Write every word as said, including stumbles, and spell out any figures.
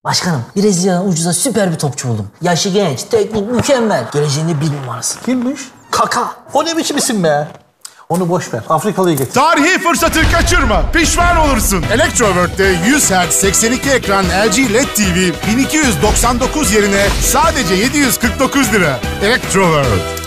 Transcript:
Başkanım, Brezilya'dan ucuza süper bir topçu buldum. Yaşı genç, teknik mükemmel. Geleceğinde bir numarası. Kimmiş? Kaka. O ne biçim isim be? Onu boş ver. Afrikalıyı getir. Tarihi fırsatı kaçırma. Pişman olursun. Electroworld'de yüz hertz seksen iki ekran L G L E D T V bin iki yüz doksan dokuz yerine sadece yedi yüz kırk dokuz lira. Electroworld.